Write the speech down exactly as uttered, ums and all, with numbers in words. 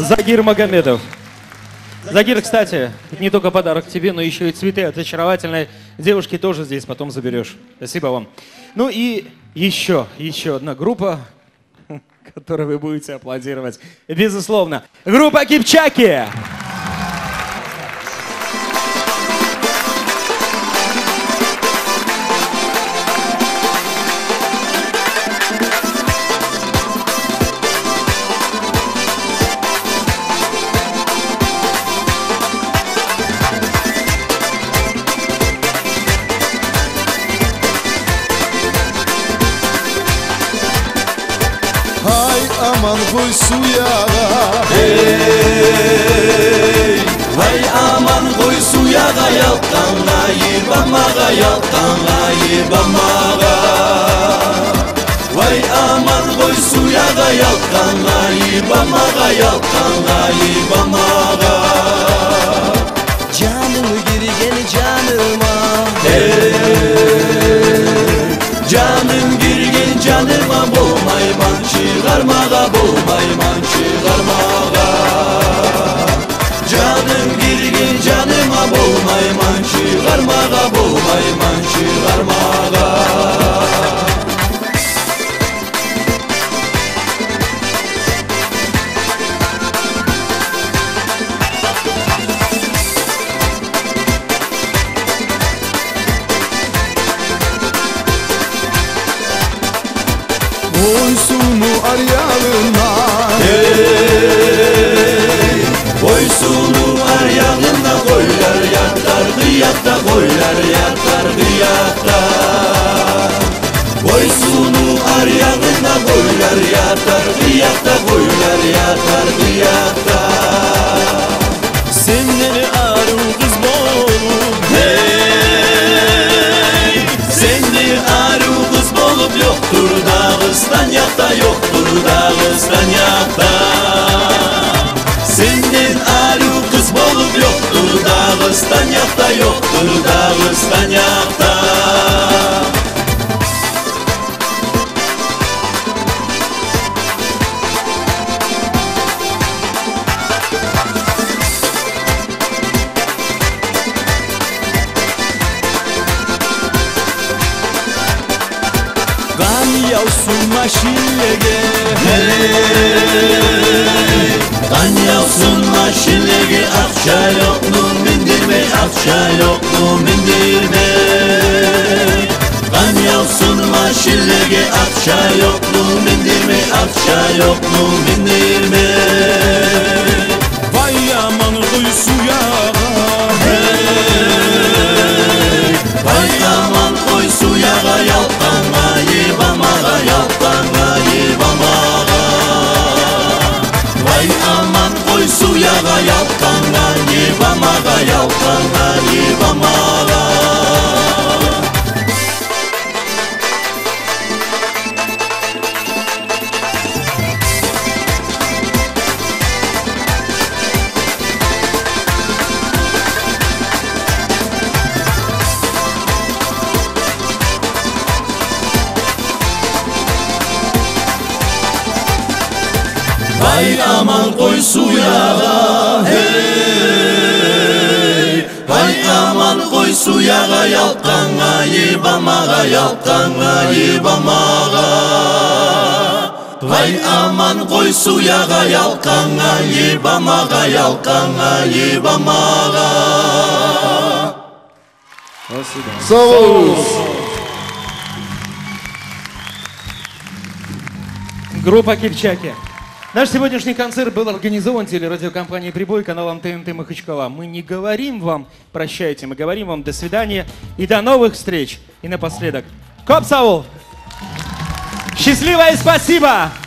Загир Магомедов. Загир, кстати, не только подарок тебе, но еще и цветы от очаровательной девушки тоже здесь потом заберешь. Спасибо вам. Ну и еще, еще одна группа, которой вы будете аплодировать. Безусловно. Группа Кипчаки. Aman koy suya, hey, vay aman koy suya yalqanla yibamağa yalqanla yibamağa, vay aman koy suya yalqanla yibamağa yalqanla yibamağa. Canım girgen canıma, Hey, canım girgen canıma bolmayman çıkarmağa bolmayman çıkarmağa. Canım girgen canıma bolmayman çıkarmağa bolmayman çıkarmağa. boysunu aryağına, Hey, boysunu aryağına koylar yatar kıyakta koylar yatar kıyakta. Boysunu aryağına koylar yatar kıyakta koylar yatar kıyakta. senden arım kız bolup, Hey, sende arı kız bolup yoktur Dağıstan yakta yoktur Dağıstan yakta. Senden arı kız bolup yoktur Dağıstan yakta yoktur Dağıstan yakta. kan yavsun maşillege, Hey, kan yavsun maşillege akça yok mu mindirme akça yok mu mindirme. Kan yavsun maşillege akça yok mu mindirme akça yok mu mindirme. vay aman koy suya, Hey, vay aman koy suya yalqanla yibamağa yalqanla yibamağa. Vay aman koy suya yalqanla yibamağa yalqanla yibamağa. Vay aman koy suya, hey, vay aman koy suya yalqanla yibamağa yalqanla yibamağa. Vay aman koy suya yalqanla yibamağa yalqanla yibamağa. sağ ol. Группа Кипчаки. Наш сегодняшний концерт был организован телерадиокомпанией «Прибой», каналом ТНТ Махачкала. Мы не говорим вам «прощайте», мы говорим вам «до свидания» и до новых встреч. И напоследок, Коп Саул! Счастливо и спасибо!